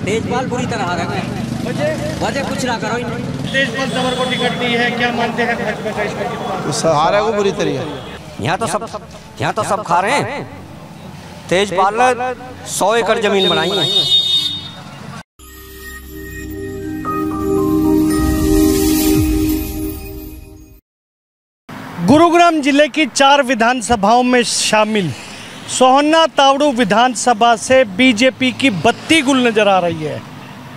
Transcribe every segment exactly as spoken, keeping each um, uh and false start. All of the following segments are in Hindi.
तेजपाल बुरी तरह हारा है। वजह कुछ ना करो। तेजपाल तंवर को टिकट दी है, क्या मानते हैं भाजपा का इसमें कितना हारा को बुरी तरह? यहाँ तो सब यहाँ तो सब खा रहे हैं। तेजपाल ने सौ एकड़ जमीन बनाई है। गुरुग्राम जिले की चार विधानसभाओं में शामिल सोहना तावड़ू विधानसभा से बीजेपी की बत्ती गुल नजर आ रही है।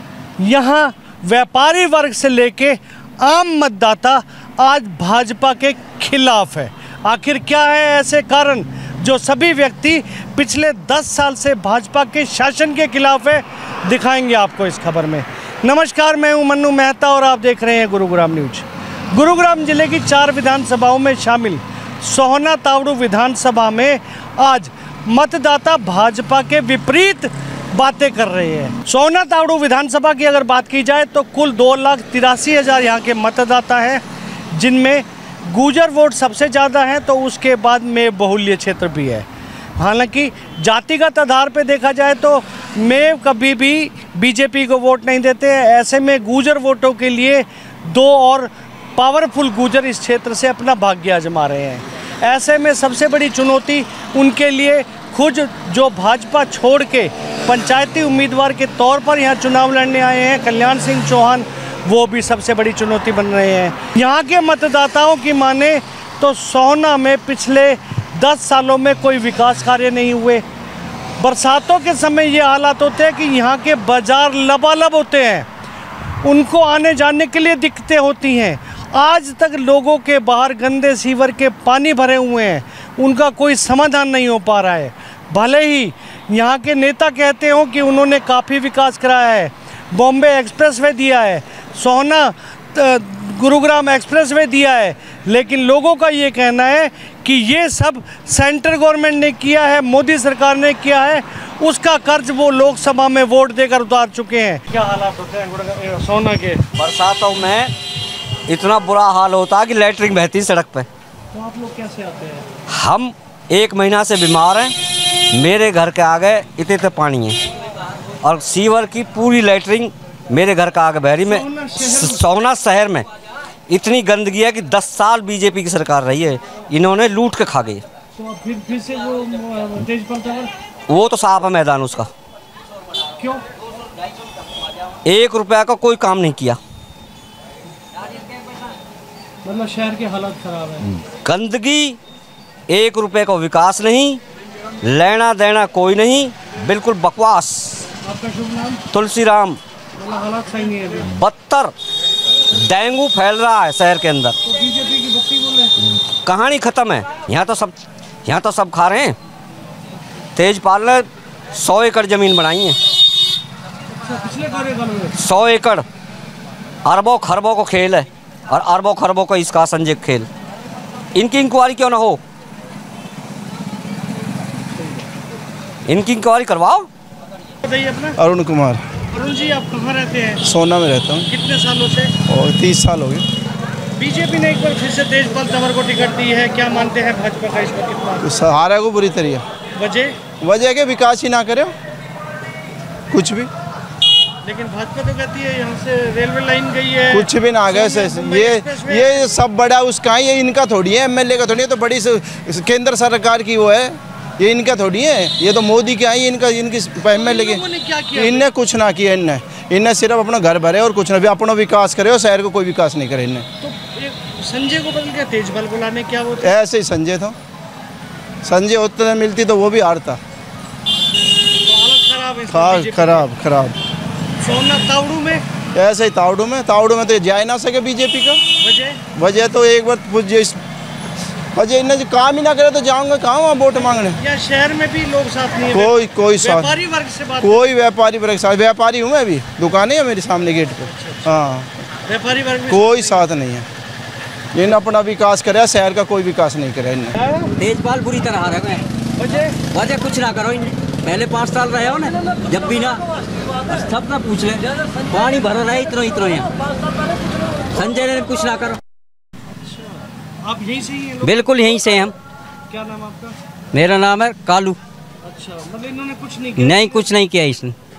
यहाँ व्यापारी वर्ग से लेके आम मतदाता आज भाजपा के खिलाफ है। आखिर क्या है ऐसे कारण जो सभी व्यक्ति पिछले दस साल से भाजपा के शासन के खिलाफ है, दिखाएंगे आपको इस खबर में। नमस्कार, मैं हूं मन्नू मेहता और आप देख रहे हैं गुरुग्राम न्यूज। गुरुग्राम जिले की चार विधानसभाओं में शामिल सोहना तावड़ू विधानसभा में आज मतदाता भाजपा के विपरीत बातें कर रहे हैं। सोहना तावड़ू विधानसभा की अगर बात की जाए तो कुल दो लाख तिरासी हजार यहाँ के मतदाता हैं, जिनमें गुर्जर वोट सबसे ज़्यादा है, तो उसके बाद में बहुल्य क्षेत्र भी है। हालांकि जातिगत आधार पर देखा जाए तो मैं कभी भी बीजेपी को वोट नहीं देते हैं। ऐसे में गुर्जर वोटों के लिए दो और पावरफुल गुर्जर इस क्षेत्र से अपना भाग्य आजमा रहे हैं। ऐसे में सबसे बड़ी चुनौती उनके लिए खुद जो भाजपा छोड़ के पंचायती उम्मीदवार के तौर पर यहाँ चुनाव लड़ने आए हैं कल्याण सिंह चौहान, वो भी सबसे बड़ी चुनौती बन रहे हैं। यहाँ के मतदाताओं की माने तो सोहना में पिछले दस सालों में कोई विकास कार्य नहीं हुए। बरसातों के समय ये हालात होते हैं कि यहाँ के बाजार लबालब होते हैं, उनको आने जाने के लिए दिक्कतें होती हैं। आज तक लोगों के बाहर गंदे सीवर के पानी भरे हुए हैं, उनका कोई समाधान नहीं हो पा रहा है। भले ही यहाँ के नेता कहते हो कि उन्होंने काफ़ी विकास कराया है, बॉम्बे एक्सप्रेसवे दिया है, सोहना गुरुग्राम एक्सप्रेसवे दिया है, लेकिन लोगों का ये कहना है कि ये सब सेंट्रल गवर्नमेंट ने किया है, मोदी सरकार ने किया है, उसका कर्ज वो लोकसभा में वोट देकर उतार चुके हैं। क्या हालात होते हैं सोहना के? बरसातों में इतना बुरा हाल होता है कि लैटरिन बहती सड़क पे। तो आप लोग कैसे आते हैं? हम एक महीना से बीमार हैं, मेरे घर के आगे इतने इतने पानी है और सीवर की पूरी लैटरिन मेरे घर का आगे बह रही। में सोहना शहर में इतनी गंदगी है कि दस साल बीजेपी की सरकार रही है, इन्होंने लूट के खा गई। तो फिर फिर से वो तेजपाल तंवर वो तो साफ है मैदान उसका। क्यों? एक रुपया का कोई काम नहीं किया। मतलब शहर के हालत खराब है, गंदगी, एक रुपए का विकास नहीं, लेना देना कोई नहीं, बिल्कुल बकवास। आपका शुभ नाम? तुलसीराम। मतलब हालात सही नहीं है। बदतर डेंगू फैल रहा है शहर के अंदर। तो बीजेपी की बत्ती गुल है, कहानी खत्म है। यहाँ तो सब यहाँ तो सब खा रहे हैं। तेजपाल ने सौ एकड़ जमीन बनाई है। पिछले कार्यकाल में सौ एकड़, अरबों खरबों को खेल है और अरबों खरबों को इसका संजय खेल। इनकी इंक्वायरी क्यों ना हो? इनकी इंक्वायरी करवाओ। बताइए अपना। अरुण कुमार। अरुण जी, आप कहाँ रहते हैं? सोहना में रहता हूँ। कितने सालों से? और तीस साल हो गए। बीजेपी ने एक बार फिर से तेजपाल तंवर को टिकट दी है, क्या मानते हैं भाजपा का इसमें कितना हारा को बुरी तरह? वजह वजह के विकास ही ना करे कुछ भी। लेकिन भाजपा तो कहती है यहाँ से रेलवे लाइन गई है, कुछ भी ना गए। ये ये सब बड़ा उसका है, ये इनका थोड़ी है, एमएलए का थोड़ी है। तो बड़ी केंद्र सरकार की वो है, ये इनका थोड़ी है। ये तो मोदी के आई, इनका इनकी एमएलए के। इनने कुछ ना किया, इनने इनने सिर्फ अपना घर भरे और कुछ ना भी अपना विकास करे, और शहर को कोई विकास नहीं करे इनने। तो संजय को बदल के तेजपाल को लाने क्या वो? ऐसे ही संजय था, संजय उतना मिलती तो वो भी हारता। तो हालत खराब है, खराब खराब खराब। सोहना तावड़ू में ऐसे ही तावड़ू में तावड़ू में तो जा ही ना सके बीजेपी का। वजह वजह तो एक बार वजह इन्हें काम ही ना करे तो जाऊंगा कहाँ वहाँ वोट मांगने। या शहर में भी लोग साथ नहीं है? कोई कोई साथ, व्यापारी वर्ग से बात कोई व्यापारी वर्ग साथ। व्यापारी हूँ मैं भी, दुकानें है मेरे सामने गेट पे। हाँ, व्यापारी वर्ग कोई साथ नहीं है। इन्हें अपना विकास करे, शहर का कोई विकास नहीं करे इन्हें। तेजपाल बुरी तरह हारा है। वजह वजह कुछ ना करो। पहले पाँच साल रहे हो ना, जब भी ना सब ना पूछ ले, पानी भर रहा है इतना इतना यहाँ। संजय ने कुछ ना करो। आप यहीं से ही हैं? बिल्कुल यहीं से हम। क्या नाम आपका? मेरा नाम है कालू। अच्छा, मतलब इन्होंने कुछ नहीं किया? नहीं, कुछ नहीं किया इसने।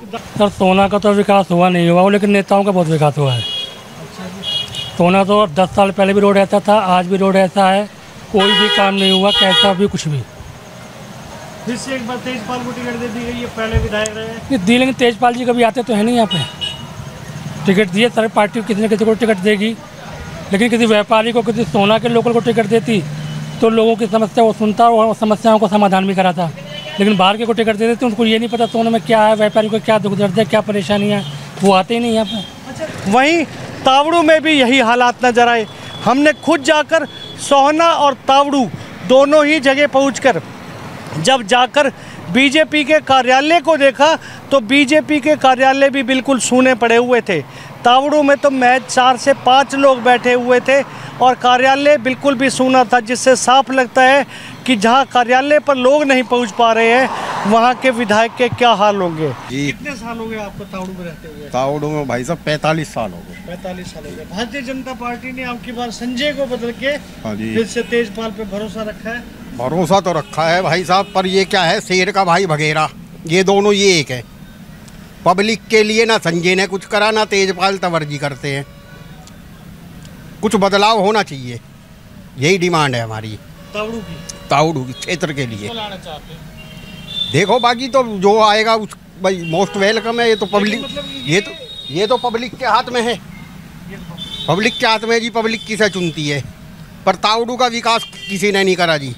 सर सोना का तो विकास हुआ नहीं हुआ, लेकिन नेताओं का बहुत विकास हुआ है। सोना तो दस साल पहले भी रोड ऐसा था, आज भी रोड ऐसा है, कोई भी काम नहीं हुआ, कैसा भी कुछ भी। फिर से एक बार तेजपाल को टिकट दे दी गई है, पहले विधायक रहे ये दी, लेकिन तेजपाल जी कभी आते तो है नहीं यहाँ पे। टिकट दिए सारे पार्टी किसी न किसी को टिकट देगी, लेकिन किसी व्यापारी को, किसी सोना के लोकल को टिकट देती तो लोगों की समस्या वो सुनता और समस्याओं को समाधान भी कराता। लेकिन बाहर के को टिकट दे देते उनको ये नहीं पता सोने में क्या है, व्यापारी को क्या दुख दर्द है, क्या परेशानी है, वो आते ही नहीं यहाँ पे। अच्छा, वहीं तावड़ू में भी यही हालात नजर आए। हमने खुद जाकर सोहना और तावड़ू दोनों ही जगह पहुंचकर जब जाकर बीजेपी के कार्यालय को देखा तो बीजेपी के कार्यालय भी बिल्कुल सूने पड़े हुए थे। तावड़ू में तो महज चार से पाँच लोग बैठे हुए थे और कार्यालय बिल्कुल भी सूना था, जिससे साफ लगता है कि जहां कार्यालय पर लोग नहीं पहुंच पा रहे हैं वहां के विधायक के क्या हाल होंगे। कितने साल हो गए आपको तावड़ू में रहते हुए? तावड़ू में भाई साहब पैंतालीस साल हो गए। पैंतालीस साल हो गए। भारतीय जनता पार्टी ने आपकी बार संजय को बदल के हाँ जी, फिर से तेजपाल पे भरोसा रखा है। भरोसा तो रखा है भाई साहब, पर ये क्या है, शेर का भाई भगेरा, ये दोनों ये एक है। पब्लिक के लिए ना संजय ने कुछ करा, ना तेजपाल तवर्जी करते हैं। कुछ बदलाव होना चाहिए, यही डिमांड है हमारी तावड़ू की तावड़ू की क्षेत्र के लिए। देखो बाकी तो जो आएगा उस भाई मोस्ट वेलकम है। ये तो पब्लिक ये तो ये तो पब्लिक के हाथ में है, पब्लिक के हाथ में है जी, पब्लिक किसे चुनती है। पर तावड़ू का विकास किसी ने नहीं करा जी।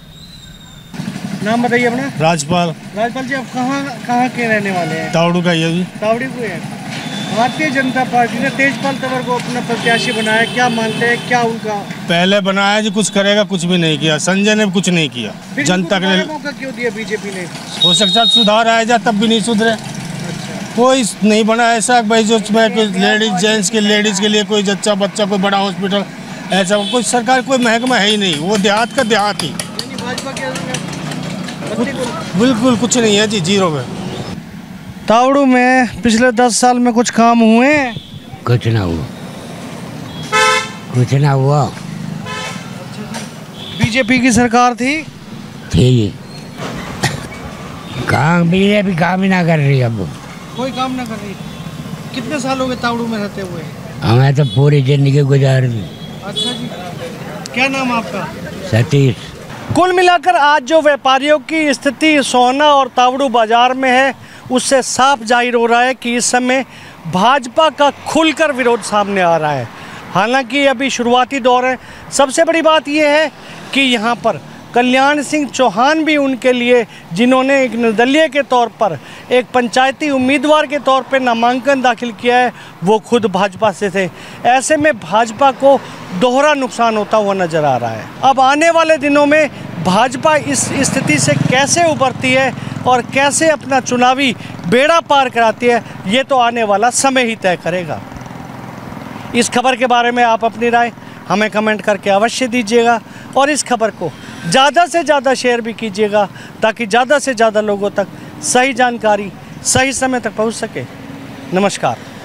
नाम बताइए अपना। राजपाल। राजपाल जी, आप कहाँ कहाँ के रहने वाले हैं? तावड़ू का ये जी। तावड़ी को है। भारतीय जनता पार्टी ने तेजपाल तंवर को अपना प्रत्याशी बनाया, क्या मानते हैं, क्या उनका? पहले बनाया जी, कुछ करेगा, कुछ भी नहीं किया। संजय ने कुछ नहीं किया जनता के लिए। मौका क्यों दिया बीजेपी ने? हो सकता सुधार आया जा, तब भी नहीं सुधरे। अच्छा। कोई नहीं बना ऐसा भाई जो लेडीज जेंट्स के लेडीज के लिए कोई जच्चा बच्चा कोई बड़ा हॉस्पिटल ऐसा कोई सरकार कोई महकमा है ही नहीं। वो देहात का देहात ही, भाजपा के बिल्कुल कुछ नहीं है जी, जीरो में। तावड़ू में पिछले दस साल में कुछ काम हुए हैं? कुछ ना हुआ, कुछ ना हुआ। बीजेपी की सरकार थी थी काम, बीजेपी काम ही ना कर रही, अब कोई काम ना कर रही। कितने साल हो गए तावड़ू में रहते हुए? हमें तो पूरी जिंदगी गुजार दी। अच्छा जी, क्या नाम आपका? सतीश। कुल मिलाकर आज जो व्यापारियों की स्थिति सोहना और तावड़ू बाजार में है उससे साफ जाहिर हो रहा है कि इस समय भाजपा का खुलकर विरोध सामने आ रहा है। हालांकि अभी शुरुआती दौर है। सबसे बड़ी बात यह है कि यहाँ पर कल्याण सिंह चौहान भी उनके लिए, जिन्होंने एक निर्दलीय के तौर पर, एक पंचायती उम्मीदवार के तौर पर नामांकन दाखिल किया है, वो खुद भाजपा से थे। ऐसे में भाजपा को दोहरा नुकसान होता हुआ नज़र आ रहा है। अब आने वाले दिनों में भाजपा इस स्थिति से कैसे उभरती है और कैसे अपना चुनावी बेड़ा पार कराती है, ये तो आने वाला समय ही तय करेगा। इस खबर के बारे में आप अपनी राय हमें कमेंट करके अवश्य दीजिएगा और इस खबर को ज़्यादा से ज़्यादा शेयर भी कीजिएगा ताकि ज़्यादा से ज़्यादा लोगों तक सही जानकारी सही समय तक पहुंच सके। नमस्कार।